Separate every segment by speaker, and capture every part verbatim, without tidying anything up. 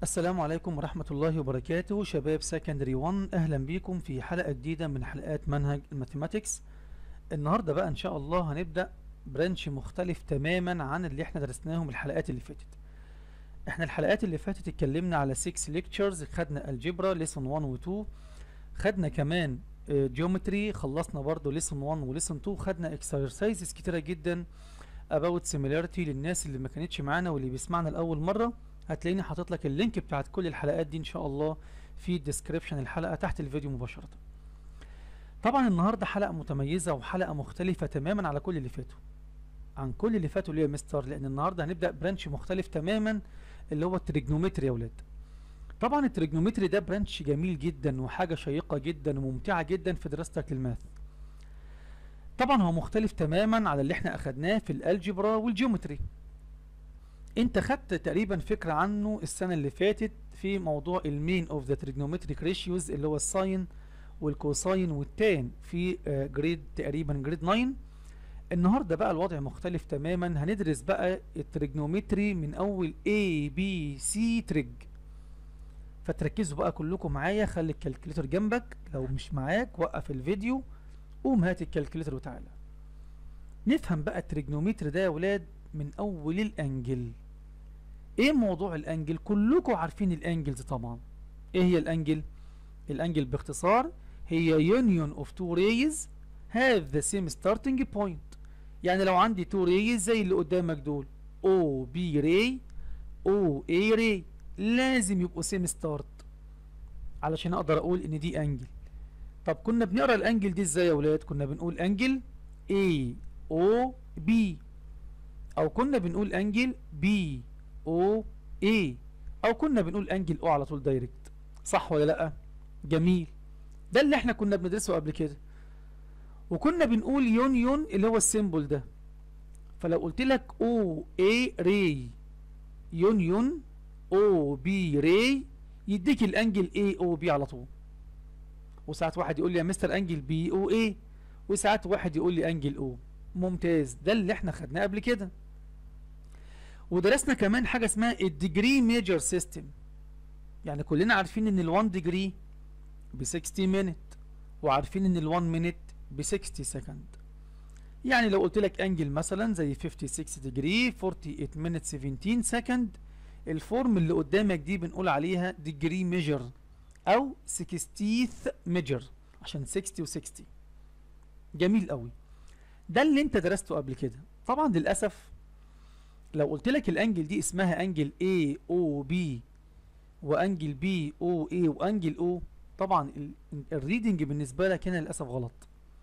Speaker 1: السلام عليكم ورحمة الله وبركاته شباب سكندري واحد، أهلا بيكم في حلقة جديدة من حلقات منهج الماثيماتكس. النهاردة بقى إن شاء الله هنبدأ برانش مختلف تماما عن اللي احنا درسناهم الحلقات اللي فاتت. احنا الحلقات اللي فاتت اتكلمنا على ستة ليكتشرز، خدنا الجبرا ليسون واحد و اتنين، خدنا كمان جيومتري، خلصنا برضو ليسون واحد وليسون اتنين، خدنا اكسرسايزز كتيرة جدا about similarity. للناس اللي ما كانتش معانا واللي بيسمعنا لأول مرة هتلاقيني حاطط لك اللينك بتاعت كل الحلقات دي ان شاء الله في ديسكريبشن الحلقة تحت الفيديو مباشرة. طبعا النهاردة حلقة متميزة وحلقة مختلفة تماما على كل اللي فاتوا عن كل اللي فاتوا ليه يا مستر، لان النهاردة هنبدأ برانش مختلف تماما اللي هو التريجنومتري يا ولاد. طبعا التريجنومتري ده برانش جميل جدا وحاجة شيقة جدا وممتعة جدا في دراستك للماث. طبعا هو مختلف تماما على اللي احنا اخدناه في الالجبرا والجيومتري. انت خدت تقريبا فكرة عنه السنة اللي فاتت في موضوع المين اوف ذا تريجنومتريك ريشيوز اللي هو الساين والكوساين والتان في جريد تقريبا جريد تسعة. النهاردة بقى الوضع مختلف تماما، هندرس بقى التريجنومتري من اول A B C تريج. فتركزوا بقى كلكم معايا، خلي الكالكوليتر جنبك، لو مش معاك وقف الفيديو قوم هات الكالكوليتر وتعالى نفهم بقى التريجنومتري ده يا ولاد من اول الانجل. ايه موضوع الانجل؟ كلكم عارفين الانجلز طبعا. ايه هي الانجل؟ الانجل باختصار هي union of two rays have the same starting point. يعني لو عندي two rays زي اللي قدامك دول O B ray O A ray لازم يبقوا same start علشان اقدر اقول ان دي انجل. طب كنا بنقرا الانجل دي ازاي يا ولاد؟ كنا بنقول انجل A O B، او كنا بنقول انجل B او اي، او كنا بنقول انجل او على طول دايركت، صح ولا لا؟ جميل، ده اللي احنا كنا بندرسه قبل كده. وكنا بنقول يونيون اللي هو السيمبل ده، فلو قلت لك او اي راي يونيون او بي راي يديك الانجل اي او بي على طول. وساعات واحد يقول لي يا مستر انجل بي او اي، وساعات واحد يقول لي انجل او. ممتاز، ده اللي احنا خدناه قبل كده. ودرسنا كمان حاجة اسمها الديجري ميجر سيستم. يعني كلنا عارفين ان ال1 ديجري ب ستين مينت، وعارفين ان ال1 مينت ب ستين سكند. يعني لو قلت لك انجل مثلا زي ستة وخمسين ديجري ثمانية وأربعين مينت سبعتاشر سكند، الفورم اللي قدامك دي بنقول عليها ديجري ميجر او ستينث ميجر عشان ستين و60. جميل قوي، ده اللي انت درسته قبل كده. طبعا للاسف لو قلت لك الانجل دي اسمها انجل A O B وانجل B O A وانجل O، طبعا الريدنج بالنسبه لك هنا للاسف غلط.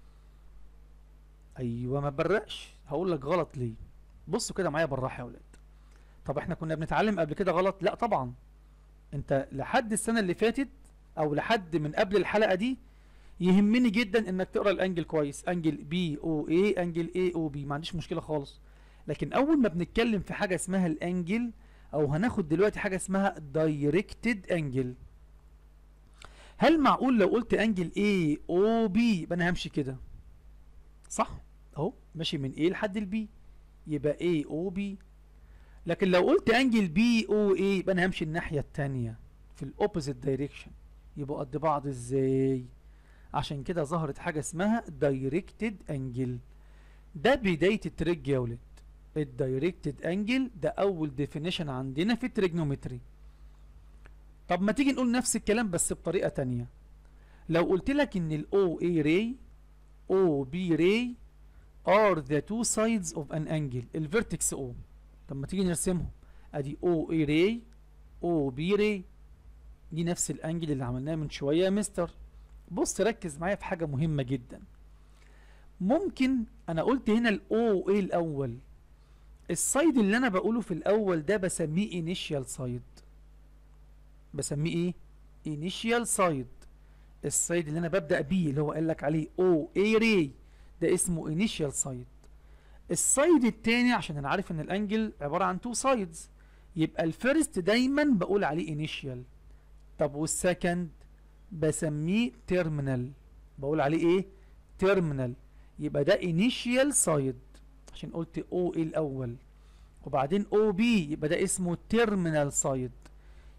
Speaker 1: ايوه ما تبرقش، هقول لك غلط ليه. بصوا كده معايا بالراحه يا ولاد. طب احنا كنا بنتعلم قبل كده غلط؟ لا طبعا. انت لحد السنه اللي فاتت او لحد من قبل الحلقه دي يهمني جدا انك تقرا الانجل كويس، انجل B O A انجل A O B، ما عنديش مشكله خالص. لكن اول ما بنتكلم في حاجه اسمها الانجل، او هناخد دلوقتي حاجه اسمها دايركتد انجل. هل معقول لو قلت انجل A O B يبقى انا همشي كده؟ صح، اهو ماشي من A لحد البي يبقى A O B. لكن لو قلت انجل B O A يبقى انا همشي الناحيه الثانيه في الاوبوزيت دايركشن. يبقوا قد بعض ازاي؟ عشان كده ظهرت حاجه اسمها دايركتد انجل. ده بدايه التريج يا ولاد. الدايركتد انجل ده اول ديفينيشن عندنا في التريجنومتري. طب ما تيجي نقول نفس الكلام بس بطريقه تانية. لو قلت لك ان ال O A ray O B ray are the two sides of an angle، الفيرتكس O. طب ما تيجي نرسمهم، ادي O A ray O B ray، دي نفس الانجل اللي عملناه من شويه يا مستر. بص ركز معايا في حاجه مهمه جدا. ممكن انا قلت هنا ال O A الاول، السايد اللي انا بقوله في الاول ده بسميه initial side. بسميه ايه؟ initial side. السايد اللي انا ببدأ بيه اللي هو قال لك عليه O A ray ده اسمه initial side. السايد التاني عشان انا عارف ان الانجل عبارة عن two sides يبقى الفيرست دايما بقول عليه initial. طب والسكند بسميه terminal، بقول عليه ايه؟ terminal. يبقى ده initial side عشان قلت O A الاول، وبعدين O B يبقى ده اسمه terminal side.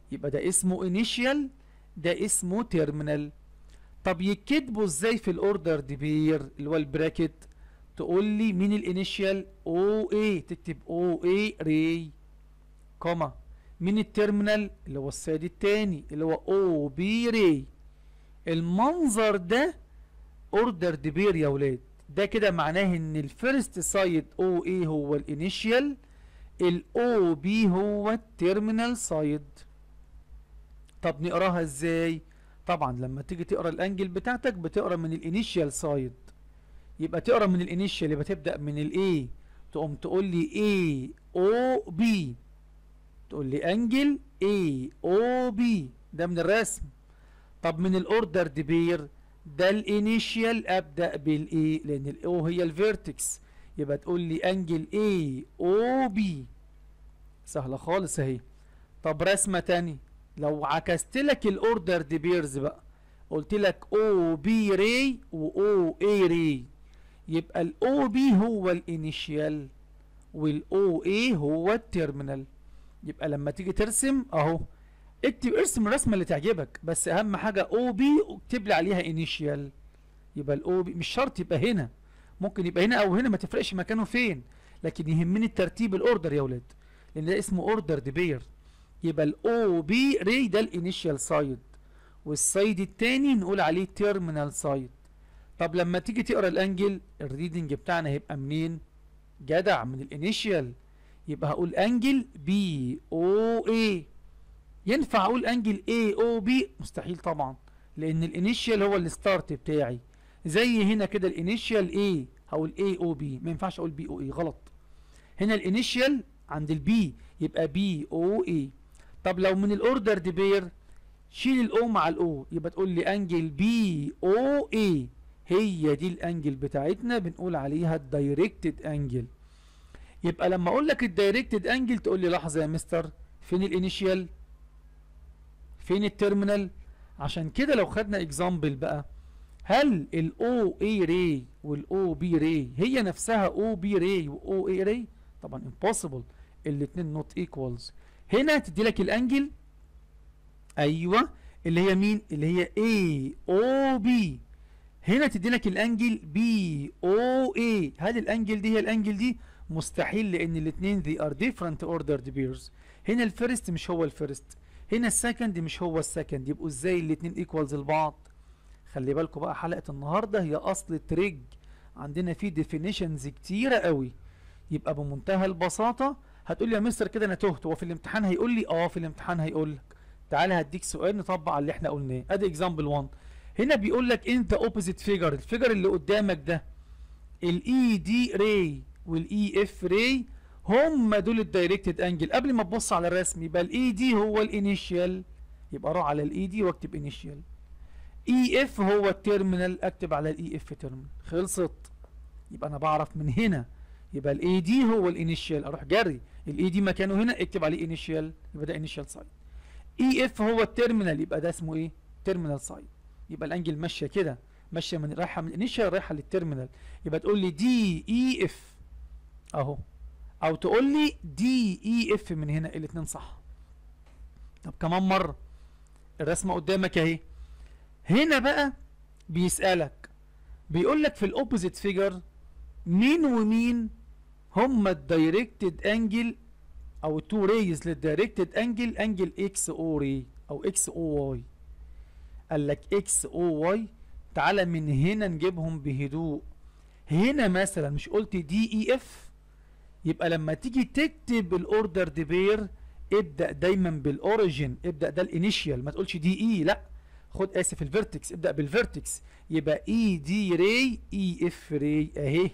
Speaker 1: يبقى ده اسمه انيشيال، ده اسمه تيرمينال. طب يتكتبوا ازاي في الاوردر ديبير اللي هو البراكت؟ تقول لي مين الانيشيال؟ او اي، تكتب او اي ري، كوما. مين التيرمينال؟ اللي هو السادي التاني اللي هو او بي ري. المنظر ده اوردر ديبير يا ولاد. ده كده معناه ان الفيرست سايد او اي هو الانيشيال، الاو بي هو التيرمينال سايد. طب نقراها ازاي؟ طبعا لما تيجي تقرا الانجل بتاعتك بتقرا من الانيشيال سايد. يبقى تقرا من الانيشيال يبقى تبدا من الاي، تقوم تقول لي اي او بي، تقول لي انجل اي او بي، ده من الرسم. طب من الاوردر ديبير ده الانيشيال، ابدا بالاي لان الاو هي الفيرتكس، يبقى تقول لي انجل اي او بي. سهله خالص اهي. طب رسمه تاني، لو عكست لك الاوردر ديبيرز بقى، قلت لك او بي ري واو اي ري، يبقى الاو بي هو الانيشيال والاو اي هو التيرمينال. يبقى لما تيجي ترسم اهو، اكتب ارسم الرسمه اللي تعجبك، بس اهم حاجه او بي واكتب لي عليها انيشيال. يبقى الاو بي مش شرط يبقى هنا، ممكن يبقى هنا او هنا، ما تفرقش مكانه فين، لكن يهمني الترتيب الاوردر يا ولاد، لان ده اسمه اوردر ديبير. يبقى الاو بي ري ده الانيشيال سايد، والسايد التاني نقول عليه تيرمينال سايد. طب لما تيجي تقرا الانجل، الريدنج بتاعنا هيبقى منين؟ جدع، من الانيشيال. يبقى هقول انجل بي او اي. ينفع اقول انجل اي او بي؟ مستحيل طبعا، لان الانيشيال هو الستارت بتاعي. زي هنا كده الانيشيال اي هقول اي او بي، ما ينفعش اقول بي او اي، غلط. هنا الانيشيال عند البي يبقى بي او اي. طب لو من الاوردر ديبير، شيل الاو مع الاو، يبقى تقول لي انجل بي او اي، هي دي الانجل بتاعتنا بنقول عليها الدايركتد انجل. يبقى لما اقول لك الدايركتد انجل تقول لي لحظه يا مستر، فين الانيشيال؟ فين التيرمينال؟ عشان كده لو خدنا اكزامبل بقى، هل الاو اي راي والاو بي راي هي نفسها او بي راي واو اي راي؟ طبعا امبوسيبل، الاثنين نوت ايكوالز. هنا تدي لك الانجل، ايوه، اللي هي مين؟ اللي هي اي او بي. هنا تدي لك الانجل بي او اي. هل الانجل دي هي الانجل دي؟ مستحيل، لان الاثنين they are different ordered pairs. هنا الفيرست مش هو الفيرست، هنا السكند مش هو السكند، يبقوا ازاي الاثنين ايكوالز لبعض؟ خلي بالكم بقى، حلقه النهارده هي اصل التريج، عندنا فيه ديفينيشنز كتيره قوي. يبقى بمنتهى البساطه هتقول لي يا مستر كده انا تهت، هو في الامتحان هيقول لي؟ اه في الامتحان هيقول لك. تعالى هديك سؤال نطبق على اللي احنا قلناه. ادي اكزامبل واحد، هنا بيقول لك انت اوبوزيت فيجر، الفيجر اللي قدامك ده الاي دي راي والاي اف راي هم دول الدايركتد انجل. قبل ما تبص على الرسم، يبقى الاي دي هو الانيشيال، يبقى اروح على الاي دي واكتب انيشيال. اي اف هو التيرمينال، اكتب على الاي اف تيرمينال. خلصت. يبقى انا بعرف من هنا، يبقى الاي دي هو الانيشيال، اروح جري الاي دي مكانه هنا، اكتب عليه انيشيال، يبقى ده انيشيال سايد. اي اف هو التيرمينال، يبقى ده اسمه ايه؟ تيرمينال سايد. يبقى الانجل ماشيه كده، ماشيه من رايحه من الانيشيال رايحه للتيرمينال، يبقى تقول لي دي اي اف اهو، او تقول لي دي اي اف من هنا، الاثنين صح. طب كمان مره، الرسمه قدامك اهي. هنا بقى بيسالك، بيقول لك في الاوبوزيت فيجر مين ومين هما الدايركتد انجل او التو ريز للدايركتد انجل، انجل اكس او ري او اكس او واي. قال لك اكس او واي، تعالى من هنا نجيبهم بهدوء. هنا مثلا مش قلت دي اي اف؟ يبقى لما تيجي تكتب الاوردر ديبير ابدا دايما بالاوريجن، ابدا ده الانيشيال، ما تقولش دي اي، لا خد اسف الفيرتكس، ابدا بالفيرتكس، يبقى اي دي راي اي اف راي اهي.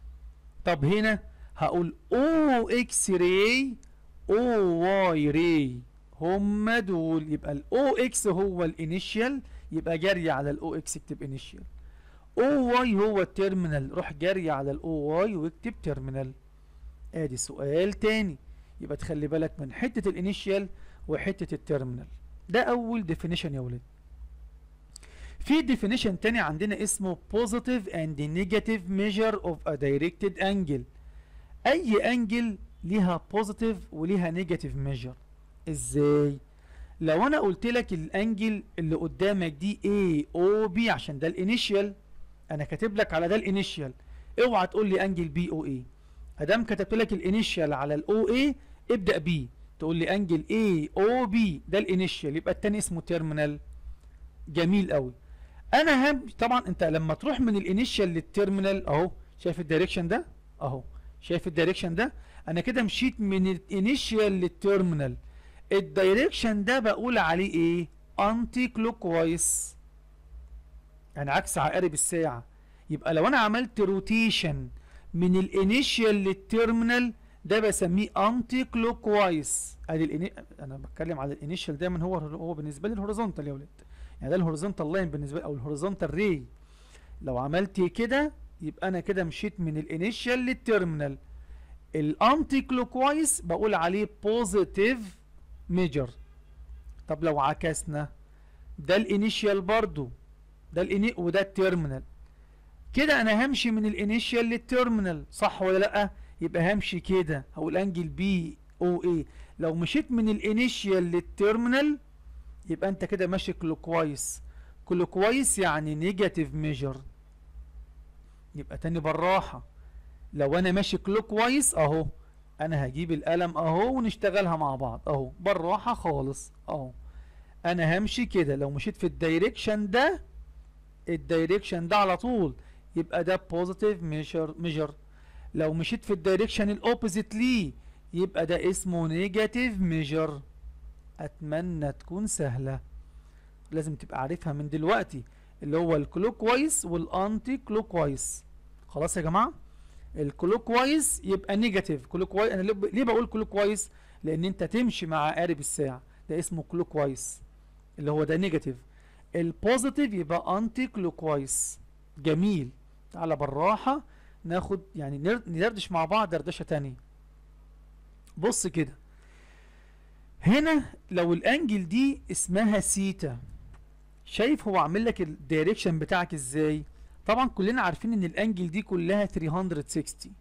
Speaker 1: طب هنا هقول او اكس راي او واي راي، هما دول، يبقى الاو اكس هو الانيشيال، يبقى جري على الاو اكس اكتب انيشيال. او واي هو التيرمينال، روح جري على الاو واي واكتب تيرمينال. ادي سؤال تاني. يبقى تخلي بالك من حته الانيشيال وحته التيرمينال. ده اول ديفينيشن يا ولاد. في ديفينيشن تاني عندنا اسمه positive and negative measure of a directed angle. اي انجل ليها positive وليها negative measure. ازاي؟ لو انا قلت لك الانجل اللي قدامك دي اي او بي عشان ده الانيشيال، انا كاتب لك على ده الانيشيال، اوعى تقول لي انجل بي او اي. ادام كتبت لك الانيشيال على الاو اي ابدا بيه، تقول لي انجل اي او بي ده الانيشيال، يبقى التاني اسمه تيرمينال. جميل قوي. انا هم طبعا انت لما تروح من الانيشيال للتيرمينال اهو، شايف الدايركشن ده اهو، شايف الدايركشن ده، انا كده مشيت من الانيشيال للتيرمينال. الدايركشن ده بقول عليه ايه؟ انتي كلوك وايز، يعني عكس عقارب الساعه. يبقى لو انا عملت روتيشن من الانيشيال للتيرمينال ده بسميه انتي كلوك وايز. ادي الاني... انا بتكلم على الانيشيال دايما، هو هو بالنسبه لي الهوريزونتال يا ولاد، يعني ده الهوريزونتال لاين بالنسبه لي او الهوريزونتال ري. لو عملت كده يبقى انا كده مشيت من الانيشيال للتيرمينال. الانتي كلوك وايز بقول عليه بوزيتيف ميجر. طب لو عكسنا، ده الانيشيال برضو، ده الاني وده التيرمينال، كده انا همشي من الانيشيال للتيرمينال، صح ولا لا؟ يبقى همشي كده، هقول انجل بي او اي. لو مشيت من الانيشيال للتيرمينال يبقى انت كده ماشي كلوكوايز. كلوكوايز يعني نيجاتيف ميجر. يبقى تاني بالراحه، لو انا ماشي كلوكوايز اهو، انا هجيب القلم اهو ونشتغلها مع بعض اهو بالراحه خالص اهو. انا همشي كده، لو مشيت في الدايركشن ده، الدايركشن ده على طول يبقى ده بوزيتيف ميجر ميجر. لو مشيت في الدايركشن الاوبوزيت ليه يبقى ده اسمه نيجاتيف ميجر. اتمنى تكون سهله، لازم تبقى عارفها من دلوقتي، اللي هو الكلوك وايز والانتي كلوك وايز. خلاص يا جماعه؟ الكلوك وايز يبقى نيجاتيف. كلوك وايز انا ليه بقول كلوك وايز؟ لان انت تمشي مع عقارب الساعه، ده اسمه كلوك وايز اللي هو ده نيجاتيف. البوزيتيف يبقى انتي كلوك وايز. جميل. تعالى بالراحه ناخد يعني ندردش مع بعض دردشه تانية. بص كده، هنا لو الانجل دي اسمها سيتا، شايف هو عامل لك الدايركشن بتاعك ازاي؟ طبعا كلنا عارفين ان الانجل دي كلها ثلاثمية وستين.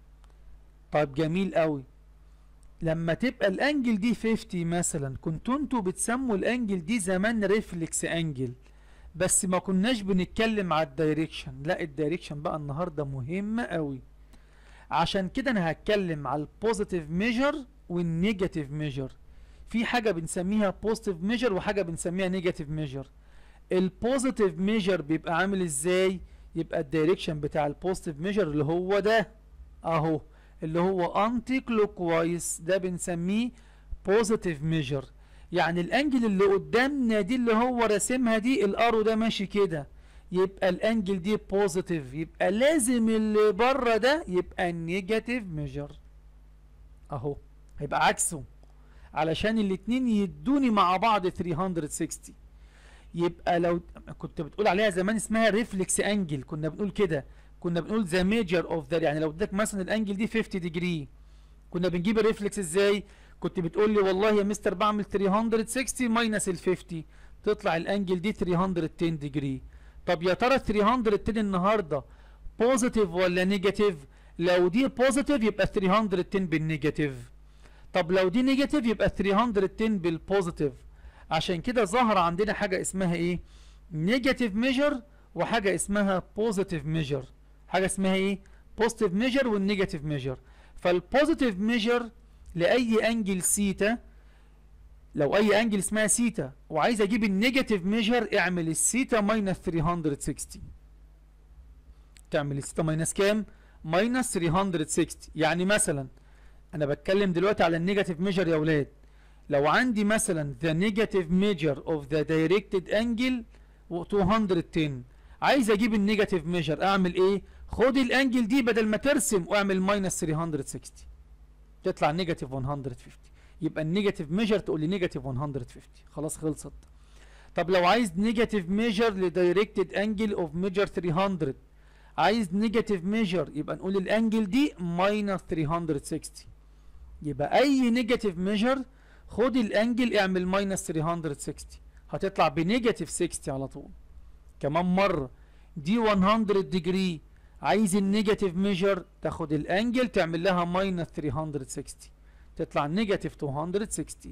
Speaker 1: طيب جميل قوي. لما تبقى الانجل دي خمسين مثلا، كنتوا انتوا بتسموا الانجل دي زمان ريفلكس انجل، بس ما كناش بنتكلم على الدايركشن. لا، الدايركشن بقى النهارده مهم قوي. عشان كده انا هتكلم على البوزيتيف ميجر والنيجاتيف ميجر. في حاجه بنسميها بوزيتيف ميجر وحاجه بنسميها نيجاتيف ميجر. البوزيتيف ميجر بيبقى عامل ازاي؟ يبقى الدايركشن بتاع البوزيتيف ميجر اللي هو ده اهو، اللي هو انتي كلوك وايز، ده بنسميه بوزيتيف ميجر. يعني الانجل اللي قدامنا دي اللي هو راسمها دي، الارو ده ماشي كده، يبقى الانجل دي بوزيتيف، يبقى لازم اللي بره ده يبقى نيجاتيف ميجر اهو، هيبقى عكسه علشان الاتنين يدوني مع بعض ثلاثمية وستين. يبقى لو كنت بتقول عليها زمان اسمها ريفلكس انجل، كنا بنقول كده، كنا بنقول ذا ميجر اوف ذا، يعني لو اداك مثلا الانجل دي خمسين ديجري، كنا بنجيب الريفلكس ازاي؟ كنت بتقول لي والله يا مستر بعمل ثلاثمية وستين ماينس ال خمسين، تطلع الانجل دي ثلاثمية وعشرة ديجري. طب يا ترى ثلاثمية وعشرة النهارده بوزيتيف ولا نيجاتيف؟ لو دي بوزيتيف يبقى ثلاثمية وعشرة بالنيجاتيف، طب لو دي نيجاتيف يبقى ثلاثمية وعشرة بالبوزيتيف. عشان كده ظهر عندنا حاجه اسمها ايه؟ نيجاتيف ميجر وحاجه اسمها بوزيتيف ميجر. حاجه اسمها ايه؟ بوزيتيف ميجر والنيجاتيف ميجر. فالبوزيتيف ميجر لاي انجل سيتا، لو اي انجل اسمها سيتا وعايز اجيب النيجاتيف ميجر، اعمل السيتا ماينس ثلاثمية وستين. تعمل السيتا ماينس كام؟ ماينس ثلاثمية وستين. يعني مثلا انا بتكلم دلوقتي على النيجاتيف ميجر يا اولاد، لو عندي مثلا the negative measure of the directed angle مئتين وعشرة، عايز اجيب النيجاتيف ميجر، اعمل ايه؟ خد الانجل دي بدل ما ترسم واعمل ماينس ثلاثمية وستين، تطلع نيجاتيف مية وخمسين. يبقى النيجاتيف ميجر تقول لي نيجاتيف مية وخمسين. خلاص خلصت. طب لو عايز نيجاتيف ميجر لدايركتد انجل اوف ميجر ثلاثمية، عايز نيجاتيف ميجر يبقى نقول الانجل دي ماينس ثلاثمية وستين. يبقى اي نيجاتيف ميجر خد الانجل اعمل ماينس ثلاثمية وستين، هتطلع بنيجاتيف ستين على طول. كمان مره دي مية ديجري، عايز النيجاتيف ميجر تاخد الانجل تعمل لها ماينس ثلاثمية وستين، تطلع نيجاتيف مئتين وستين.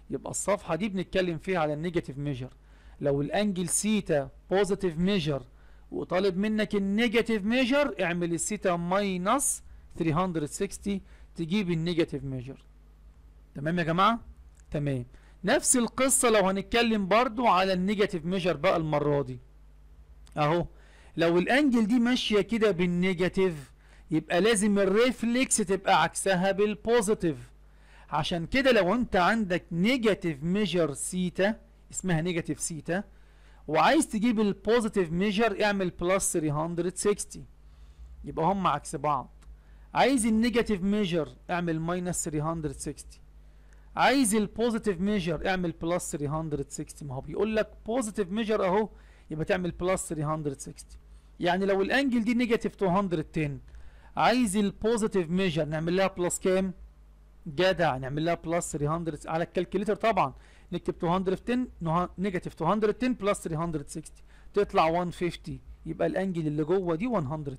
Speaker 1: يبقى الصفحة دي بنتكلم فيها على النيجاتيف ميجر. لو الانجل سيتا بوزيتيف ميجر وطالب منك النيجاتيف ميجر، اعمل السيتا ماينس ثلاثمية وستين تجيب النيجاتيف ميجر. تمام يا جماعة؟ تمام. نفس القصة لو هنتكلم برضو على النيجاتيف ميجر بقى المرة دي. اهو لو الانجل دي ماشية كده بالنيجاتيف، يبقى لازم الريفلكس تبقى عكسها بالبوزيتيف. عشان كده لو انت عندك نيجاتيف ميجر سيتا اسمها نيجاتيف سيتا، وعايز تجيب البوزيتيف ميجر اعمل بلس ثلاثمية وستين، يبقى هم عكس بعض. عايز النيجاتيف ميجر اعمل ماينس ثلاثمية وستين، عايز البوزيتيف ميجر اعمل بلس ثلاثمية وستين. ما هو بيقول لك بوزيتيف ميجر اهو، يبقى تعمل بلس ثلاثمية وستين. يعني لو الانجل دي نيجاتيف مئتين وعشرة، عايز البوزيتيف ميجر نعمل لها بلس كام؟ جدع، نعمل لها بلس ثلاثمية على الكالكوليتر طبعا. نكتب مئتين وعشرة نيجاتيف مئتين وعشرة بلس ثلاثمية وستين تطلع مئة وخمسين، يبقى الانجل اللي جوه دي مئة وخمسين.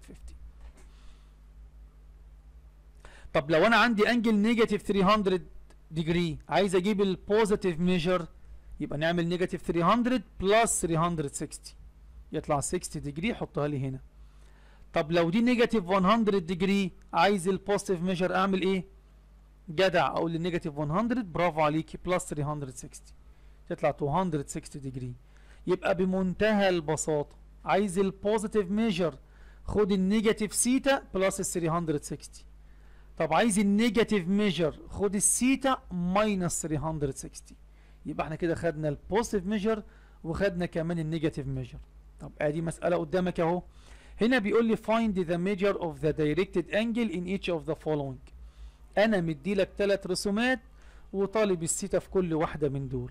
Speaker 1: طب لو انا عندي انجل نيجاتيف ثلاثمية ديجري، عايز اجيب البوزيتيف ميجر، يبقى نعمل نيجاتيف ثلاثمية بلس ثلاثمية وستين يطلع ستين ديجري، حطها لي هنا. طب لو دي نيجاتيف مية ديجري، عايز البوزيتيف ميجر اعمل ايه؟ جدع، اقول للنيجاتيف مية، برافو عليكي، بلس ثلاثمية وستين تطلع مئتين وستين ديجري. يبقى بمنتهى البساطة عايز البوزيتيف ميجر، خد النيجاتيف سيتا بلس ثلاثمية وستين. طب عايز النيجاتيف ميجر، خد السيتا ماينس ثلاثمية وستين. يبقى احنا كده خدنا البوزيتيف ميجر وخدنا كمان النيجاتيف ميجر. طب ادي مسألة قدامك اهو. هنا بيقول لي find the measure of the directed angle in each of the following. انا مدي لك ثلاث رسومات وطالب السيتا في كل واحدة من دول.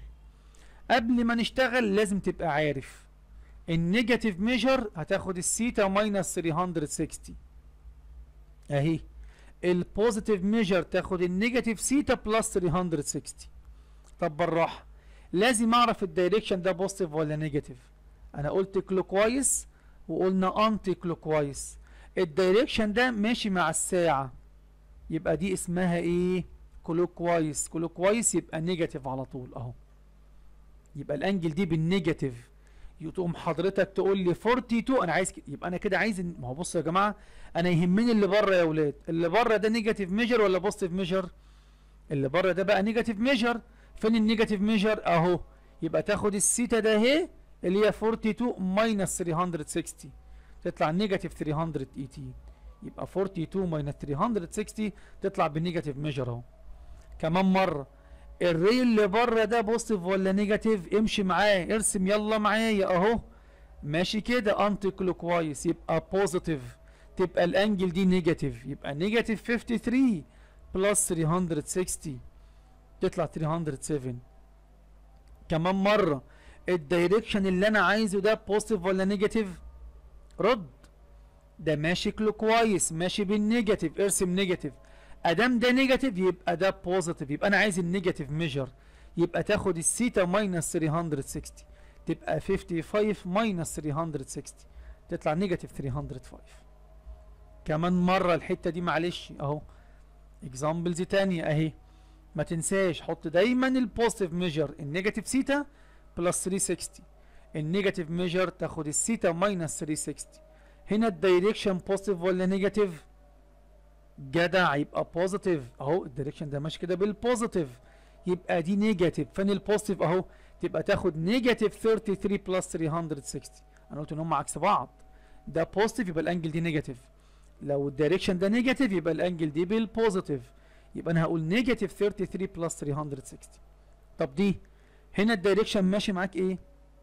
Speaker 1: قبل ما نشتغل لازم تبقى عارف النيجاتيف ميجر هتاخد السيتا ماينس ثلاثمية وستين اهي. البوزيتيف ميجر تاخد النيجاتيف سيتا بلس ثلاثمية وستين. طب بالراحة، لازم اعرف الدايركشن ده بوزيتيف ولا نيجاتيف. انا قلت كلوكوايز وقلنا انتي كلوكوايز. الدايركشن ده ماشي مع الساعة، يبقى دي اسمها ايه؟ كلوكوايز. كلوكوايز يبقى نيجاتيف على طول اهو. يبقى الانجل دي بالنيجاتيف، يقوم حضرتك تقول لي اتنين واربعين، انا عايز كده. يبقى انا كده عايز، ما هو بصوا يا جماعه، انا يهمني اللي بره يا اولاد. اللي بره ده نيجاتيف ميجر ولا بوزيتيف ميجر؟ اللي بره ده بقى نيجاتيف ميجر. فين النيجاتيف ميجر؟ اهو. يبقى تاخد السيتا ده اهي اللي هي اتنين واربعين ماينس ثلاثمية وستين تطلع نيجاتيف ثلاثمية وتمنتاشر. يبقى اتنين واربعين ماينس ثلاثمية وستين تطلع بالنيجاتيف ميجر اهو. كمان مره، الري اللي بره ده بوزيتيف ولا نيجاتيف؟ امشي معاه، ارسم يلا معايا اهو. ماشي كده انتي كلوكوايز، يبقى بوزيتيف، تبقى الانجل دي نيجاتيف، يبقى نيجاتيف تلاتة وخمسين بلس ثلاثمية وستين تطلع ثلاثمية وسبعة. كمان مره، الدايركشن اللي انا عايزه ده بوزيتيف ولا نيجاتيف؟ رد. ده ماشي كلوكوايز، ماشي بالنيجاتيف، ارسم نيجاتيف. ادام ده نيجاتيف يبقى ده بوزيتيف، يبقى انا عايز النيجاتيف ميجر، يبقى تاخد السيتا ماينس ثلاثمية وستين تبقى خمسة وخمسين ماينس ثلاثمية وستين تطلع نيجاتيف ثلاثمية وخمسة. كمان مره الحته دي معلش اهو. اكزامبلز تانية اهي. ما تنساش حط دايما البوزيتيف ميجر النيجاتيف سيتا بلس ثلاثمية وستين، النيجاتيف ميجر تاخد السيتا ماينس ثلاثمية وستين. هنا الدايركشن بوزيتيف ولا نيجاتيف؟ جدع، يبقى بوزيتيف اهو. الدايركشن ده ماشي كده بالبوزيتيف، يبقى دي نيجاتيف. فين البوزيتيف اهو؟ تبقى تاخد نيجاتيف تلاتة وتلاتين بلس ثلاثمية وستين. انا قلت ان هم عكس بعض، ده بوزيتيف يبقى الانجل دي نيجاتيف. لو الدايركشن ده نيجاتيف يبقى الانجل دي بالبوزيتيف، يبقى انا هقول نيجاتيف تلاتة وتلاتين بلس ثلاثمية وستين. طب دي هنا الدايركشن ماشي معاك ايه؟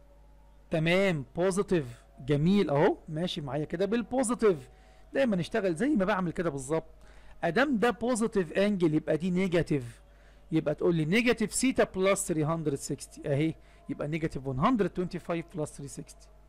Speaker 1: تمام، بوزيتيف، جميل اهو، ماشي معايا كده بالبوزيتيف. دايما نشتغل زي ما بعمل كده بالظبط. ادام ده بوزيتيف انجل يبقى دي نيجاتيف، يبقى تقول لي نيجاتيف سيتا بلس ثلاثمية وستين اهي، يبقى نيجاتيف مية وخمسة وعشرين بلس ثلاثمية وستين.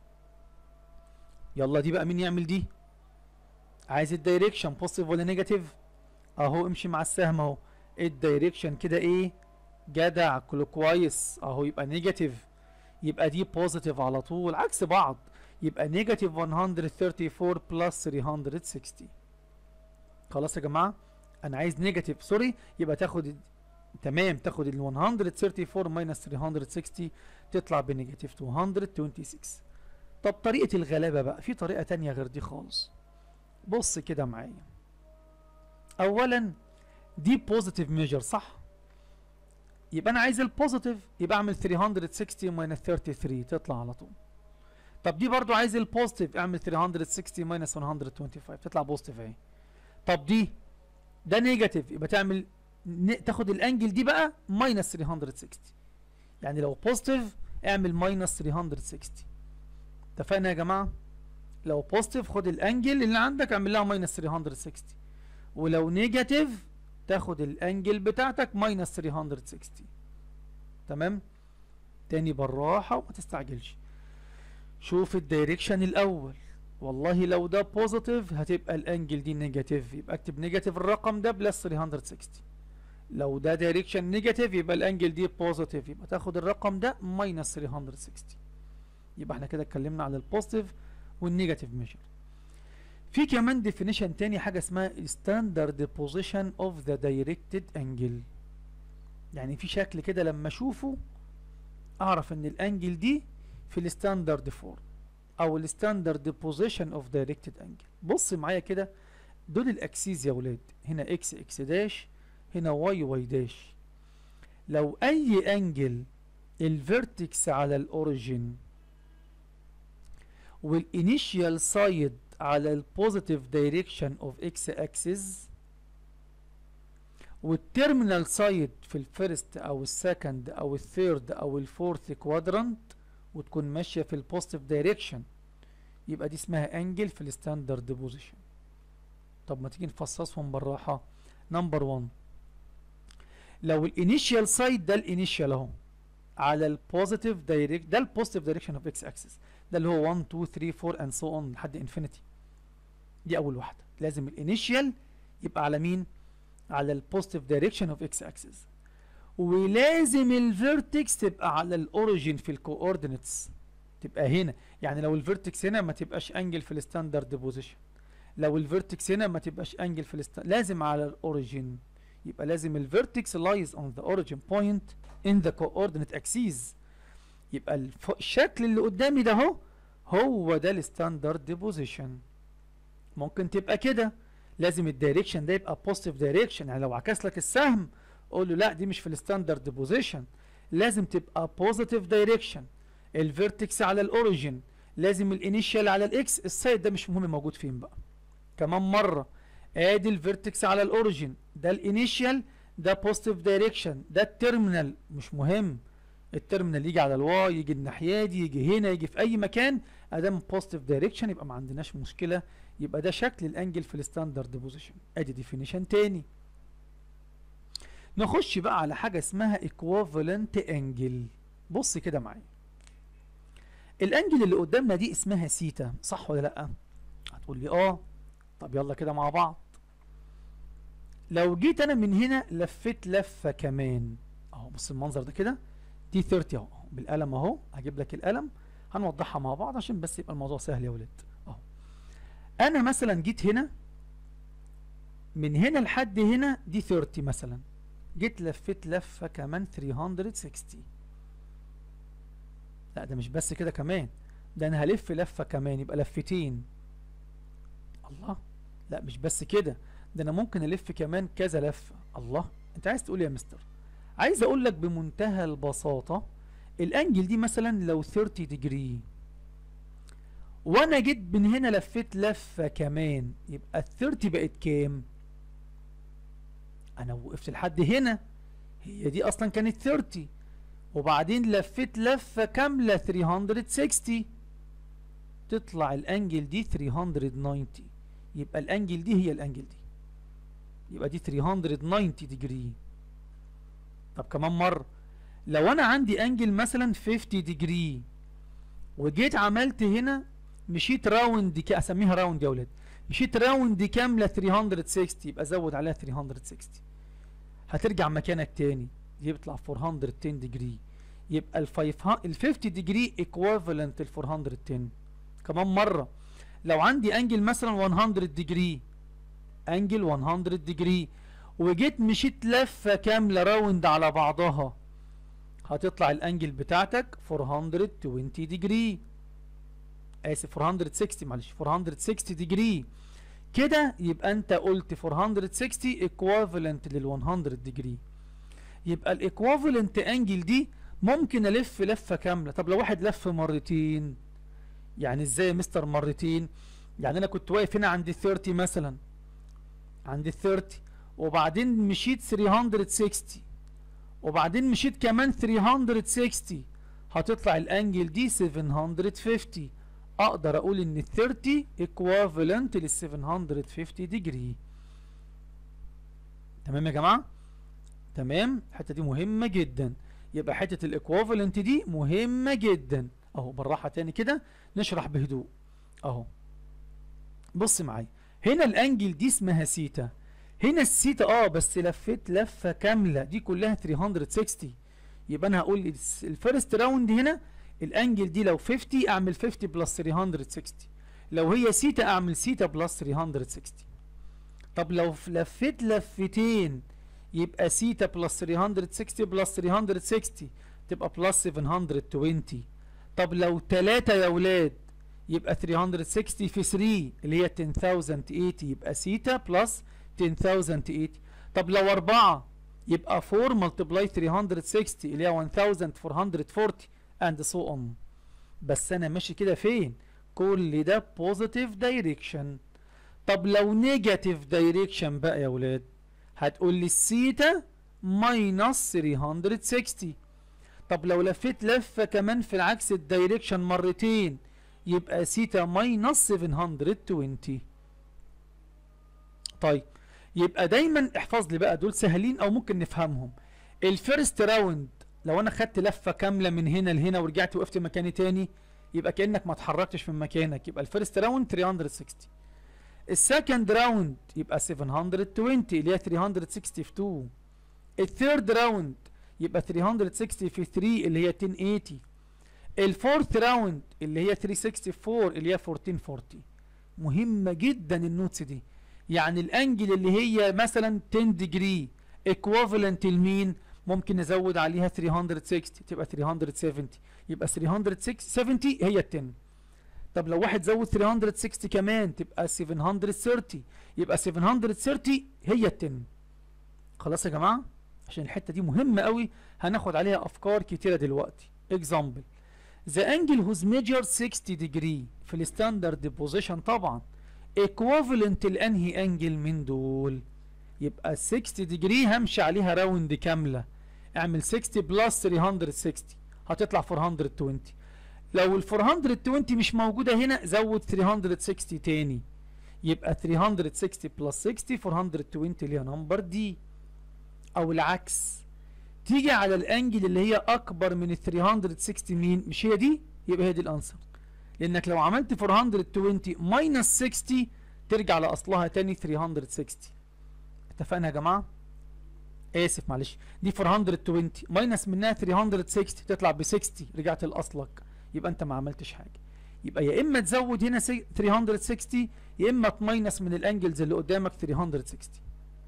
Speaker 1: يلا دي بقى مين يعمل دي؟ عايز الدايركشن بوزيتيف ولا نيجاتيف؟ اهو امشي مع السهم اهو. الدايركشن كده ايه؟ جدع، كلوكوايز اهو، يبقى نيجاتيف، يبقى دي بوزيتيف على طول عكس بعض، يبقى نيجاتيف مية واربعة وثلاثين بلس ثلاثمية وستين. خلاص يا جماعه، انا عايز نيجاتيف سوري، يبقى تاخد تمام، تاخد ال مية وتلاتة وثلاثين ماينس تلتمية وستين تطلع بنيجاتيف ميتين وستة وعشرين. طب طريقة الغلابة بقى، في طريقة تانية غير دي خالص. بص كده معايا، اولا دي بوزيتيف ميجر صح، يبقى انا عايز البوزيتيف، يبقى اعمل تلتمية وستين ماينس تلاتة وثلاثين تطلع على طول. طب دي برضو عايز البوزيتيف، اعمل تلتمية وستين ماينس مية وخمسة وعشرين تطلع بوزيتيف اهي. طب دي ده نيجاتيف، يبقى تعمل تاخد الانجل دي بقى ماينس تلتمية وستين، يعني لو بوزيتيف اعمل ماينس تلتمية وستين. اتفقنا يا جماعه؟ لو بوزيتيف خد الانجل اللي عندك اعمل لها ماينس تلتمية وستين، ولو نيجاتيف تاخد الانجل بتاعتك ماينس تلتمية وستين. تمام؟ تاني بالراحه وما تستعجلش. شوف الدايركشن الاول، والله لو ده بوزيتيف هتبقى الانجل دي نيجاتيف، يبقى اكتب نيجاتيف الرقم ده بلس تلتمية وستين. لو ده دايركشن نيجاتيف يبقى الانجل دي بوزيتيف، يبقى تاخد الرقم ده ماينس تلتمية وستين. يبقى احنا كده اتكلمنا على البوزيتيف والنيجاتيف ميجر. في كمان ديفينيشن تاني، حاجه اسمها ستاندرد بوزيشن اوف ذا دايركتد انجل. يعني في شكل كده لما اشوفه اعرف ان الانجل دي في الستاندرد فورم او الستاندرد بوزيشن اوف دايركتد انجل. بص معايا كده، دول الاكسيز يا ولاد، هنا اكس اكس داش، هنا واي واي داش. لو اي انجل الفيرتكس على الاوريجين والانيشيال سايد على البوزيتيف دايركشن اوف اكس اكسس والتيرمينال سايد في الفيرست او السكند او الثيرد او الفورث كوادرانت وتكون ماشيه في البوزيتيف دايركشن، يبقى دي اسمها انجل في الستاندرد بوزيشن. طب ما تيجي نفصصهم بالراحه. نمبر واحد، لو الانيشيال سايد ده الانيشيال اهو على البوزيتيف دايركت، ده البوزيتيف دايركشن اوف اكس اكسس، ده اللي هو واحد اتنين تلاتة اربعة اند سو اون لحد انفينيتي. دي اول واحده، لازم الانيشيال يبقى على مين؟ على البوزيتيف دايركشن اوف اكس اكسس، ولازم الفيرتكس تبقى على الاوريجين في الكوردينتس، تبقى هنا. يعني لو الفيرتكس هنا ما تبقاش انجل في الستاندرد بوزيشن، لو الفيرتكس هنا ما تبقاش انجل في الست... لازم على الاوريجين. يبقى لازم الفيرتكس lies on the origin point in the coordinate axis. يبقى الف... الشكل اللي قدامي ده اهو هو ده الستاندرد بوزيشن. ممكن تبقى كده، لازم الدايركشن ده يبقى بوزيتيف دايركشن، يعني لو عكس لك السهم قول له لا دي مش في الستاندرد بوزيشن، لازم تبقى بوزيتيف دايركشن، الفيرتكس على الاوريجين، لازم الانيشال على الاكس، السايد ده مش مهم موجود فين بقى. كمان مره، ادي الفيرتكس على الاوريجين، ده الانيشال، ده بوزيتيف دايركشن، ده التيرمينال مش مهم، التيرمينال يجي على الواي، يجي الناحيه دي، يجي هنا، يجي في اي مكان، ادام بوزيتيف دايركشن يبقى ما عندناش مشكله. يبقى ده شكل الانجل في الستاندرد بوزيشن. ادي ديفينيشن تاني. نخش بقى على حاجه اسمها ايكوفالنت انجل. بص كده معايا، الانجل اللي قدامنا دي اسمها سيتا، صح ولا لا؟ هتقول لي اه. طب يلا كده مع بعض. لو جيت انا من هنا لفيت لفه كمان اهو، بص المنظر ده كده، دي ثلاثين اهو بالقلم اهو، هجيب لك القلم هنوضحها مع بعض عشان بس يبقى الموضوع سهل يا ولاد. اهو انا مثلا جيت هنا من هنا لحد هنا دي ثلاثين مثلا، جيت لفيت لفه كمان ثلاثمية وستين. لا ده مش بس كده كمان، ده انا هلف لفه كمان يبقى لفتين. الله، لا مش بس كده، ده انا ممكن الف كمان كذا لفه. الله، انت عايز تقول يا مستر؟ عايز اقول لك بمنتهى البساطه، الانجل دي مثلا لو ثلاثين ديجري وانا جيت من هنا لفيت لفه كمان، يبقى ال ثلاثين بقت كام؟ انا وقفت لحد هنا، هي دي اصلا كانت ثلاثين، وبعدين لفيت لفه كامله ثلاثمية وستين، تطلع الانجل دي ثلاثمية وتسعين. يبقى الانجل دي هي الانجل دي، يبقى دي ثلاثمية وتسعين ديجري. طب كمان مره، لو انا عندي انجل مثلا خمسين ديجري وجيت عملت هنا مشيت راوند، كي اسميها راوند يا ولاد، مشيت راوند كامله ثلاثمية وستين، يبقى زود عليها ثلاثمية وستين، هترجع مكانك تاني يطلع أربعمية وعشرة ديجري. يبقى ال خمسين ديجري ايكويفالنت ل أربعمية وعشرة. كمان مره، لو عندي انجل مثلا مية ديجري، انجل مية ديجري وجيت مشيت لفة كاملة راوند على بعضها، هتطلع الانجل بتاعتك أربعمية وعشرين ديجري، اسف أربعمية وستين، معلش أربعمية وستين ديجري. كده يبقى انت قلت أربعمية وستين ايكوافالنت لل مية ديجري. يبقى الايكوافالنت انجل دي ممكن الف لفة كاملة. طب لو واحد لف مرتين، يعني ازاي يا مستر مرتين؟ يعني انا كنت واقف هنا عند ثلاثين مثلا، عند ثلاثين، وبعدين مشيت ثلاثمية وستين، وبعدين مشيت كمان ثلاثمية وستين، هتطلع الانجل دي سبعمية وخمسين. اقدر اقول ان ال ثلاثين equivalent لل سبعمية وخمسين ديجري. تمام يا جماعه؟ تمام. الحته دي مهمه جدا. يبقى حته الايكوفالنت دي مهمه جدا. اهو بالراحه تاني كده نشرح بهدوء. اهو بص معايا، هنا الانجل دي اسمها سيتا، هنا السيتا اه بس لفيت لفه كامله، دي كلها ثلاثمية وستين. يبقى انا هقول الفيرست راوند هنا الانجل دي لو خمسين اعمل خمسين بلس ثلاثمية وستين، لو هي سيتا اعمل سيتا بلس ثلاثمية وستين. طب لو لفيت لفتين يبقى سيتا بلس ثلاثمية وستين بلس ثلاثمية وستين تبقى بلس سبعمية وعشرين. طب لو تلاتة يا ولاد يبقى ثلاثمية وستين في تلاتة اللي هي عشرة آلاف وثمانين، يبقى سيتا بلس عشرة آلاف وثمانين. طب لو أربعة يبقى أربعة ملتبلاي ثلاثمية وستين اللي هي ألف وأربعمية وأربعين and so on. بس أنا ماشي كده فين؟ كل ده positive direction. طب لو negative direction بقى يا ولاد هتقول لي السيتا ماينس ثلاثمية وستين. طب لو لفيت لفة كمان في العكس الدايركشن مرتين يبقى سيتا ماينس سبعمية وعشرين. طيب يبقى دايما احفظ لي بقى دول سهلين او ممكن نفهمهم. الفيرست راوند لو انا خدت لفة كاملة من هنا لهنا ورجعت وقفت مكاني تاني يبقى كأنك ما اتحركتش من مكانك، يبقى الفيرست راوند ثلاثمية وستين. السكند راوند يبقى سبعمية وعشرين اللي هي ثلاثمية وستين في اتنين. الثيرد راوند يبقى ثلاثمية وستين في تلاتة اللي هي مية وثمانين. الفورث راوند اللي هي ثلاثمية واربعة وستين اللي هي أربعتاشر أربعين. مهمة جدا النوتس دي. يعني الانجل اللي هي مثلا عشرة ديجري ايكوفالنت لمين؟ ممكن نزود عليها ثلاثمية وستين تبقى ثلاثمية وسبعين، يبقى ثلاثمية وسبعين هي عشرة. طب لو واحد زود ثلاثمية وستين كمان تبقى سبعمية وتلاتين، يبقى سبعمية وتلاتين هي عشرة. خلاص يا جماعه؟ عشان الحته دي مهمه قوي هناخد عليها افكار كتيره دلوقتي. اكزامبل the angle whose measure ستين degree في الستاندرد بوزيشن طبعا equivalent لانهي انجل من دول؟ يبقى ستين degree همشي عليها راوند كامله، اعمل ستين بلس ثلاثمية وستين هتطلع أربعمية وعشرين. لو ال أربعمية وعشرين مش موجوده هنا زود ثلاثمية وستين تاني، يبقى ثلاثمية وستين بلس ستين أربعمية وعشرين اللي هي نمبر دي. او العكس تيجي على الانجل اللي هي اكبر من ال ثلاثمية وستين مين؟ مش هي دي؟ يبقى هي دي الانسر. لانك لو عملت أربعمية وعشرين ماينس ستين ترجع لاصلها تاني ثلاثمية وستين. اتفقنا يا جماعه؟ اسف معلش، دي أربعمية وعشرين ماينس منها ثلاثمية وستين تطلع ب ستين، رجعت لاصلك، يبقى انت ما عملتش حاجه. يبقى يا اما تزود هنا ثلاثمية وستين يا اما تماينس من الانجلز اللي قدامك ثلاثمية وستين.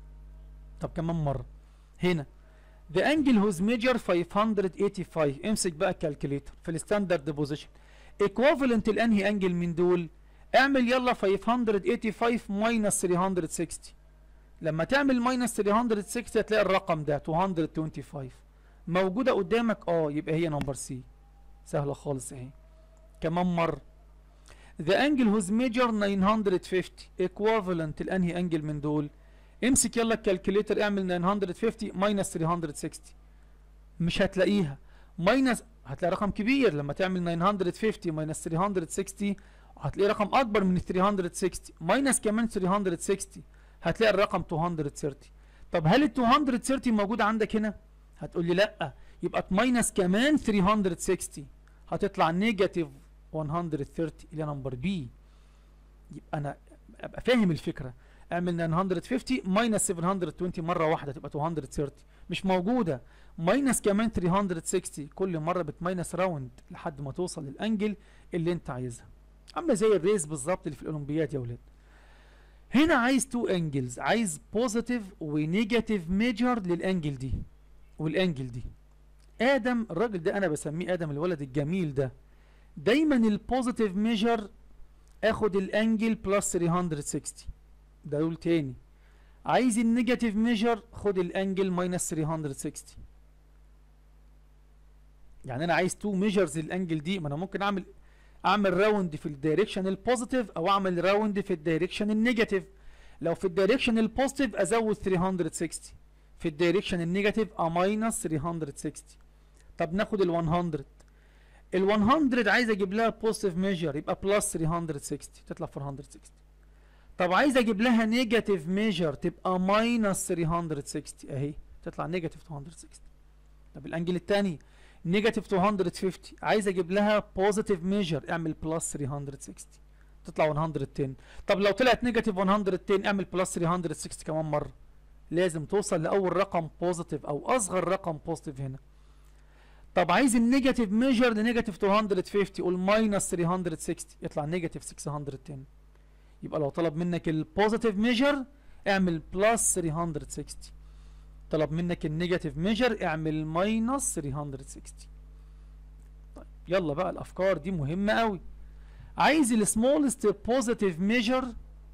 Speaker 1: طب كمان مره هنا the angle whose measure خمسمية وخمسة وثمانين، امسك بقى الكالكوليتر في الستاندرد بوزيشن equivalent لانهي انجل من دول؟ اعمل يلا خمسمية وخمسة وثمانين ماينس ثلاثمية وستين. لما تعمل ماينس ثلاثمية وستين هتلاقي الرقم ده مئتين وخمسة وعشرين موجوده قدامك. اه يبقى هي نمبر سي، سهله خالص اهي. كمان مره the angle whose measure تسعمية وخمسين equivalent لانهي انجل من دول؟ امسك يلا الكالكوليتر اعمل تسعمية وخمسين ماينس ثلاثمية وستين، مش هتلاقيها. ماينس هتلاقي رقم كبير، لما تعمل تسعمية وخمسين ماينس ثلاثمية وستين هتلاقي رقم اكبر من ثلاثمية وستين، ماينس كمان ثلاثمية وستين هتلاقي الرقم مئتين وثلاثين. طب هل ال مئتين وثلاثين موجوده عندك هنا؟ هتقول لي لا، يبقى ماينس كمان ثلاثمية وستين هتطلع نيجاتيف مئة وثلاثين اللي نمبر بي. يبقى انا ابقى فاهم الفكره. اعمل تسعمية وخمسين ماينس سبعمية وعشرين مره واحده تبقى مئتين وثلاثين، مش موجوده. ماينس كمان ثلاثمية وستين كل مره بتماينس راوند لحد ما توصل للانجل اللي انت عايزها. عامله زي الريس بالظبط اللي في الاولمبياد يا ولاد. هنا عايز تو انجلز، عايز بوزيتيف ونيجاتيف ميجر للانجل دي والانجل دي. ادم الراجل ده انا بسميه ادم الولد الجميل ده، دايما البوزيتيف ميجر اخد الانجل بلس ثلاثمية وستين. ده رول تاني. عايز النيجاتيف ميجر خد الانجل ماينس ثلاثمية وستين. يعني انا عايز تو ميجرز الانجل دي، ما انا ممكن اعمل اعمل راوند في الدايركشن البوزيتيف او اعمل راوند في الدايركشن النيجاتيف. لو في الدايركشن البوزيتيف ازود ثلاثمية وستين، في الدايركشن النيجاتيف اماينس ثلاثمية وستين. طب ناخد ال مية، ال مية عايز اجيب لها بوزيتيف ميجر يبقى بلس ثلاثمية وستين تطلع أربعمية وستين. طب عايز اجيب لها نيجاتيف ميجر تبقى ماينس ثلاثمية وستين اهي تطلع نيجاتيف ميتين وستين. طب الانجل الثاني نيجاتيف ميتين وخمسين، عايز اجيب لها بوزيتيف ميجر اعمل بلس ثلاثمية وستين تطلع مية وعشرة. طب لو طلعت نيجاتيف مية وعشرة اعمل بلس ثلاثمية وستين كمان مره. لازم توصل لاول رقم بوزيتيف او اصغر رقم بوزيتيف هنا. طب عايز النيجاتيف ميجر لنيجاتيف ميتين وخمسين قول ماينس ثلاثمية وستين يطلع نيجاتيف ستمية وعشرة. يبقى لو طلب منك البوزيتيف ميجر اعمل بلس ثلاثمية وستين، طلب منك النيجاتيف ميجر اعمل ماينس ثلاثمية وستين. طيب يلا بقى الافكار دي مهمه قوي. عايز السمولست بوزيتيف ميجر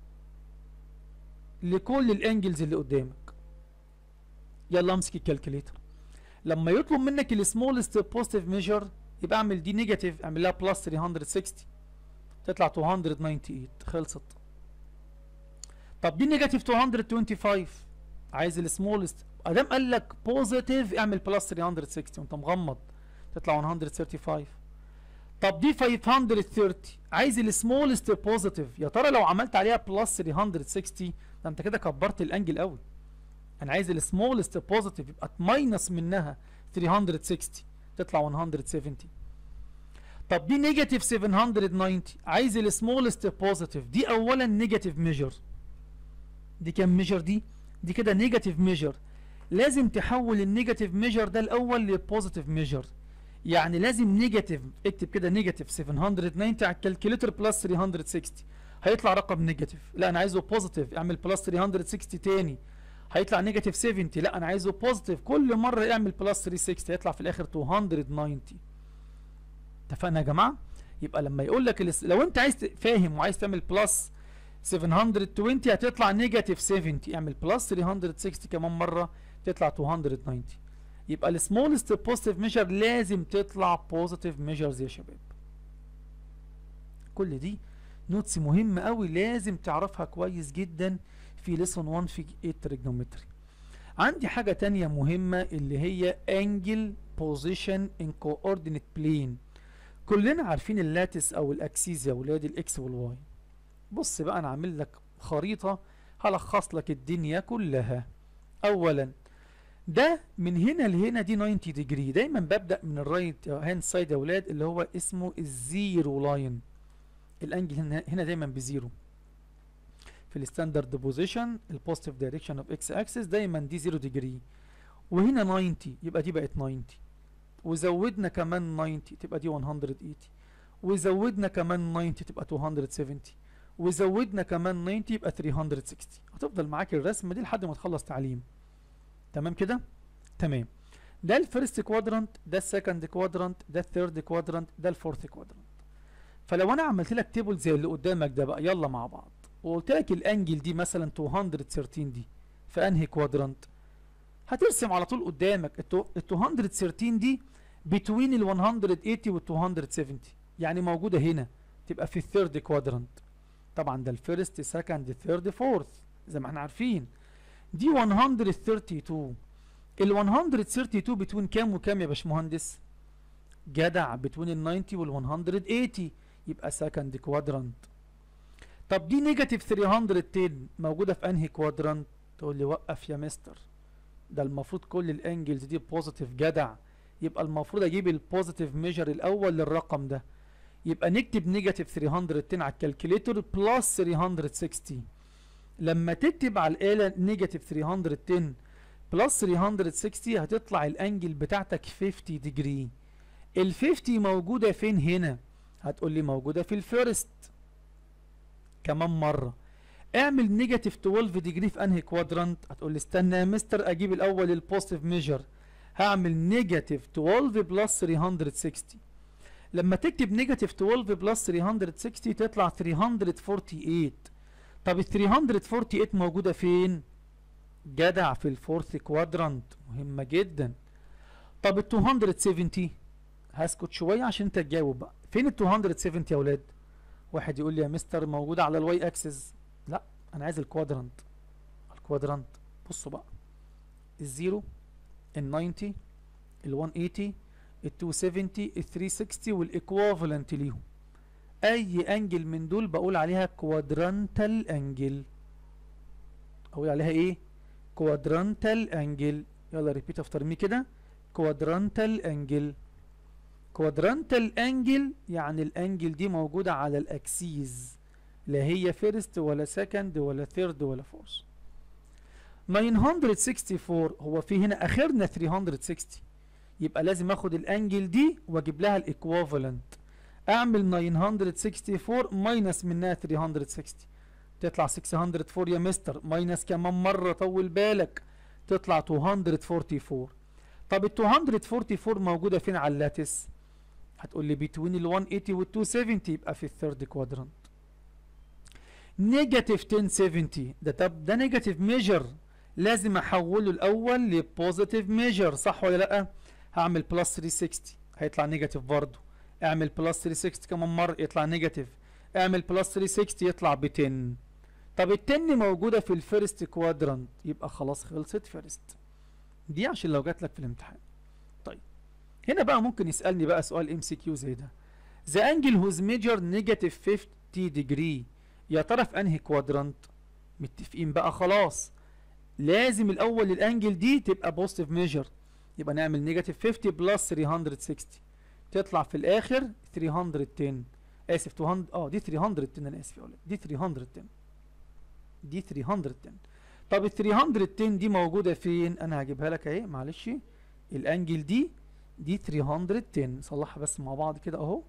Speaker 1: لكل الانجلز اللي قدامك. يلا امسك الكالكوليتر. لما يطلب منك السمولست بوزيتيف ميجر يبقى اعمل دي نيجاتيف اعمل لها بلس ثلاثمية وستين تطلع مئتين وتمانية وتسعين خلصت. طب دي نيجاتيف مئتين وخمسة وعشرين عايز السمولست، ادام قال لك بوزيتيف اعمل بلس ثلاثمية وستين وانت مغمض تطلع مية وخمسة وتلاتين. طب دي خمسمية وتلاتين عايز السمولست بوزيتيف، يا ترى لو عملت عليها بلس ثلاثمية وستين ده انت كده كبرت الانجل قوي. انا عايز السمولست بوزيتيف يبقى ماينس منها ثلاثمية وستين تطلع مية وسبعين. طب دي نيجاتيف سبعمية وتسعين عايز السمولست بوزيتيف، دي اولا نيجاتيف ميجر. دي كام ميجر دي؟ دي كده نيجاتيف ميجر. لازم تحول النيجاتيف ميجر ده الاول لبوزيتيف ميجر. يعني لازم نيجاتيف، اكتب كده نيجاتيف سبعمية وتسعين على الكالكوليتر بلس ثلاثمية وستين هيطلع رقم نيجاتيف. لا انا عايزه بوزيتيف اعمل بلس ثلاثمية وستين تاني هيطلع نيجاتيف سبعين. لا انا عايزه بوزيتيف كل مره اعمل بلس ثلاثمية وستين هيطلع في الاخر مئتين وتسعين. اتفقنا يا جماعه؟ يبقى لما يقول لك الس... لو انت عايز فاهم وعايز تعمل بلس سبعمية وعشرين هتطلع نيجاتيف سبعين اعمل بلس ثلاثمية وستين كمان مره تطلع مئتين وتسعين. يبقى السمولست بوزيتيف ميجر لازم تطلع بوزيتيف ميجرز يا شباب. كل دي نوتس مهمه قوي لازم تعرفها كويس جدا في ليسون واحد في التريجنومتري. عندي حاجه تانية مهمه اللي هي انجل بوزيشن ان كوردينيت بلين. كلنا عارفين اللاتس او الاكسيس يا ولاد الاكس والواي. بص بقى انا عامل لك خريطه هلخص لك الدنيا كلها. اولا ده من هنا لهنا دي تسعين ديجري، دايما ببدا من الرايت هاند سايد يا ولاد اللي هو اسمه الزيرو لاين. الانجل هنا, هنا دايما بزيرو. في الستاندرد بوزيشن البوزيتيف دايركشن اوف اكس اكسس دايما دي زيرو ديجري. وهنا تسعين يبقى دي بقت تسعين، وزودنا كمان تسعين تبقى دي مية وتمانين، وزودنا كمان تسعين تبقى مئتين وسبعين، وزودنا كمان تسعين يبقى تلتمية وستين. هتفضل معاك الرسمه دي لحد ما تخلص تعليم. تمام كده؟ تمام. ده الفيرست كوادرانت، ده السكند كوادرانت، ده الثيرد كوادرانت، ده الفورث كوادرانت. فلو انا عملت لك تيبل زي اللي قدامك ده بقى يلا مع بعض، وقلت لك الانجل دي مثلا مئتين وتلاتاشر دي في انهي كوادرانت؟ هترسم على طول قدامك ال مئتين وتلاتاشر دي بين ال مية وتمانين وال مئتين وسبعين، يعني موجوده هنا تبقى في الثيرد كوادرانت. طبعا ده الفيرست سكند ثيرد فورث زي ما احنا عارفين. دي مية واتنين ال مية واتنين بتوين كام وكام يا باشمهندس؟ جدع بتوين ال تسعين وال مية وتمانين يبقى سكند كوادرانت. طب دي نيجاتيف تلتمية وعشرة موجوده في انهي كوادرانت؟ تقول لي وقف يا مستر، ده المفروض كل الانجلز دي بوزيتيف. جدع، يبقى المفروض اجيب البوزيتيف ميجر الاول للرقم ده. يبقى نكتب نيجاتيف تلتمية وعشرين على الكالكوليتر بلس تلتمية وستين. لما تكتب على الاله نيجاتيف تلتمية وعشرين بلس تلتمية وستين هتطلع الانجل بتاعتك خمسين ديجري. ال خمسين موجوده فين هنا؟ هتقول لي موجوده في الفيرست. كمان مره اعمل نيجاتيف اتناشر ديجري في انهي كوادرانت؟ هتقول لي استنى يا مستر اجيب الاول البوزيتيف ميجر. هعمل نيجاتيف اتناشر بلس تلتمية وستين. لما تكتب نيجاتيف اتناشر بلس تلتمية وستين تطلع تلتمية واربعة. طب ال تلتمية واربعة موجوده فين؟ جدع في الفورث كوادرانت، مهمه جدا. طب ال مئتين وسبعين، هسكت شويه عشان انت تجاوب بقى. فين ال مئتين وسبعين يا اولاد؟ واحد يقول لي يا مستر موجوده على الواي اكسس. لا، انا عايز الكوادرانت. الكوادرانت بصوا بقى، الزيرو، ال تسعين، ال مية وتمانين، ال ميتين وسبعين، ال تلتمية وستين والايكوفالنت ليهم. اي انجل من دول بقول عليها كوادرانتال انجل. اقول عليها ايه؟ كوادرانتال انجل. يلا ريبيت افتر مي كده. كوادرانتال انجل. كوادرانتال انجل يعني الانجل دي موجوده على الاكسيز، لا هي فيرست ولا سكند ولا ثيرد ولا فورث. تسعمية واربعة وستين هو في هنا اخرنا تلتمية وستين، يبقى لازم اخد الانجل دي واجيب لها الايكوفالنت. اعمل تسعمية واربعة وستين ماينس منها تلتمية وستين، تطلع ستمية واربعة يا مستر. ماينس كمان مره، طول بالك، تطلع مئتين واربعة وأربعين. طب ال مئتين واربعة وأربعين موجوده فين على اللاتس؟ هتقول لي بين ال مية وتمانين وال مئتين وسبعين، يبقى في الثيرد كوادرانت. نيجاتيف مية وسبعين ده، طب ده نيجاتيف ميجر، لازم احوله الاول لبوزيتيف ميجر، صح ولا لا؟ هعمل بلس تلتمية وستين هيطلع نيجاتيف برضه. اعمل بلس تلتمية وستين كمان مره يطلع نيجاتيف. اعمل بلس تلتمية وستين يطلع ب عشرة. طب ال عشرة موجوده في الفيرست كوادرانت، يبقى خلاص خلصت فيرست. دي عشان لو جات لك في الامتحان. طيب هنا بقى ممكن يسالني بقى سؤال ام سي كيو زي ده. ذا انجل هوز ميجر نيجاتيف خمسين ديجري، يا ترى في انهي كوادرانت؟ متفقين بقى خلاص. لازم الاول الانجل دي تبقى بوزيتيف ميجر، يبقى نعمل نيجاتيف خمسين بلس تلتمية وستين، تطلع في الاخر تلتمية وعشرة. اسف مئتين، اه دي تلتمية وعشرة، انا اسف يا ولاد، دي تلتمية وعشرة، دي تلتمية وعشرة. طب ال تلتمية وعشرة دي موجوده فين؟ انا هجيبها لك اهي، معلش. الانجل دي دي تلتمية وعشرة، نصلحها بس مع بعض كده اهو.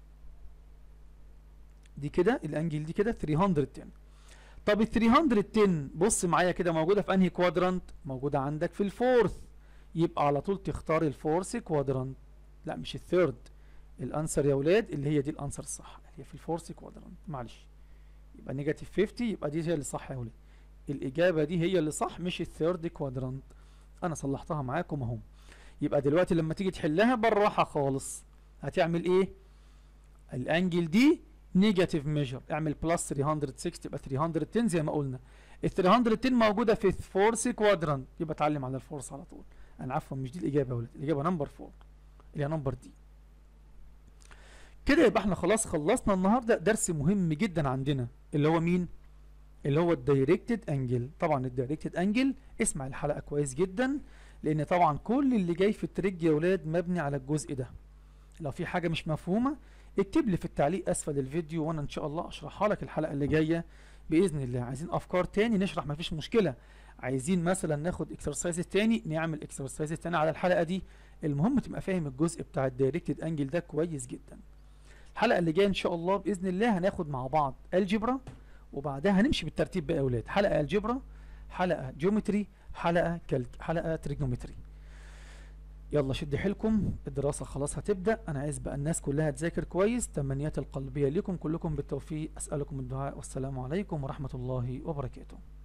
Speaker 1: دي كده الانجل دي كده تلتمية وعشرة. طب ال تلتمية وعشرة بص معايا كده موجوده في انهي كوادرانت؟ موجوده عندك في الفورث، يبقى على طول تختار الفورث كوادرانت، لا مش الثيرد. الانسر يا ولاد اللي هي دي الانسر الصح، هي في الفورث كوادرانت، معلش. يبقى نيجاتيف خمسين، يبقى دي هي اللي صح يا ولاد. الاجابه دي هي اللي صح مش الثيرد كوادرانت. انا صلحتها معاكم اهو. يبقى دلوقتي لما تيجي تحلها بالراحه خالص هتعمل ايه؟ الانجل دي نيجاتيف ميجر، اعمل بلس تلتمية وستين يبقى تلتمية وعشرة زي ما قلنا. ال تلتمية وعشرة موجوده في الفورث كوادرانت، يبقى اتعلم على الفورث على طول. انا عفوا مش دي الاجابه يا ولاد، الاجابه نمبر أربعة اللي هي نمبر دي. كده يبقى احنا خلاص خلصنا النهارده درس مهم جدا عندنا، اللي هو مين؟ اللي هو الدايركتد انجل. طبعا الدايركتد انجل اسمع الحلقه كويس جدا، لان طبعا كل اللي جاي في التريج يا ولاد مبني على الجزء ده. لو في حاجه مش مفهومه اكتب لي في التعليق اسفل الفيديو وانا ان شاء الله اشرحها لك الحلقه اللي جايه باذن الله. عايزين افكار تاني نشرح مفيش مشكله، عايزين مثلا ناخد اكسرسايز تاني نعمل اكسرسايز تاني على الحلقه دي. المهم تبقى فاهم الجزء بتاع الدايركتد انجل ده كويس جدا. الحلقه اللي جايه ان شاء الله باذن الله هناخد مع بعض الجبرا، وبعدها هنمشي بالترتيب بقى يا اولاد، حلقه الجبرا، حلقه جيومتري، حلقه كالك، حلقه تريجنومتري. يلا شد حيلكم، الدراسه خلاص هتبدا. انا عايز بقى الناس كلها تذاكر كويس. تمنيات القلبيه لكم كلكم بالتوفيق، اسالكم الدعاء، والسلام عليكم ورحمه الله وبركاته.